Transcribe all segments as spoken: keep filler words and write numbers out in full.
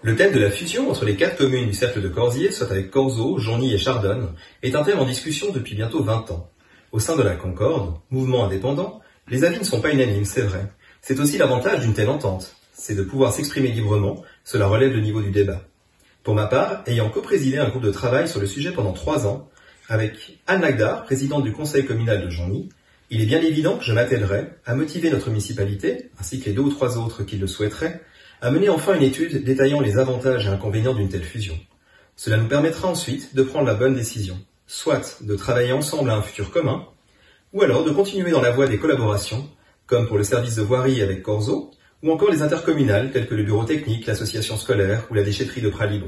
Le thème de la fusion entre les quatre communes du cercle de Corzier, soit avec Corzeaux, Journy et Chardonne, est un thème en discussion depuis bientôt vingt ans. Au sein de la Concorde, mouvement indépendant, les avis ne sont pas unanimes, c'est vrai. C'est aussi l'avantage d'une telle entente, c'est de pouvoir s'exprimer librement, cela relève le niveau du débat. Pour ma part, ayant coprésidé un groupe de travail sur le sujet pendant trois ans, avec Anne Lagdar, présidente du conseil communal de Journy, il est bien évident que je m'attellerai à motiver notre municipalité, ainsi que les deux ou trois autres qui le souhaiteraient, à mener enfin une étude détaillant les avantages et inconvénients d'une telle fusion. Cela nous permettra ensuite de prendre la bonne décision, soit de travailler ensemble à un futur commun, ou alors de continuer dans la voie des collaborations, comme pour le service de voirie avec Corzeaux, ou encore les intercommunales telles que le bureau technique, l'association scolaire ou la déchetterie de Pralilon.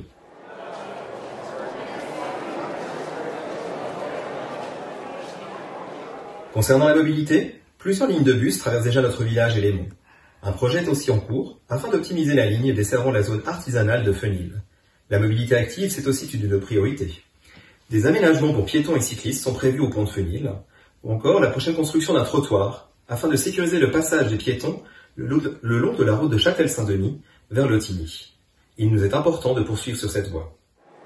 Concernant la mobilité, plusieurs lignes de bus traversent déjà notre village et les monts. Un projet est aussi en cours afin d'optimiser la ligne desservant la zone artisanale de Fenil. La mobilité active, c'est aussi une priorité. Des aménagements pour piétons et cyclistes sont prévus au pont de Fenil, ou encore la prochaine construction d'un trottoir afin de sécuriser le passage des piétons le long de la route de Châtel-Saint-Denis vers Lotigny. Il nous est important de poursuivre sur cette voie.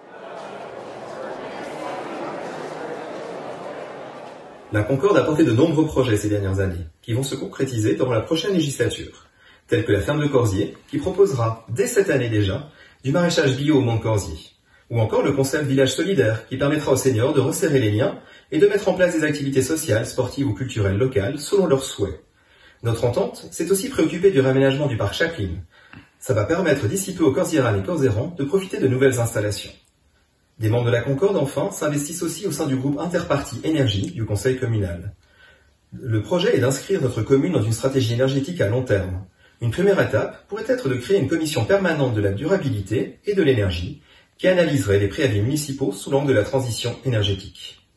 La Concorde a porté de nombreux projets ces dernières années, qui vont se concrétiser durant la prochaine législature, tels que la ferme de Corzier, qui proposera, dès cette année déjà, du maraîchage bio au Mont de Corzier, ou encore le concept Village Solidaire, qui permettra aux seniors de resserrer les liens et de mettre en place des activités sociales, sportives ou culturelles locales selon leurs souhaits. Notre entente s'est aussi préoccupée du réaménagement du parc Chaplin. Ça va permettre d'ici peu aux Corzierannes et Corzérans de profiter de nouvelles installations. Des membres de la Concorde, enfin, s'investissent aussi au sein du groupe Interparti Énergie du conseil communal. Le projet est d'inscrire notre commune dans une stratégie énergétique à long terme. Une première étape pourrait être de créer une commission permanente de la durabilité et de l'énergie qui analyserait les préavis municipaux sous l'angle de la transition énergétique.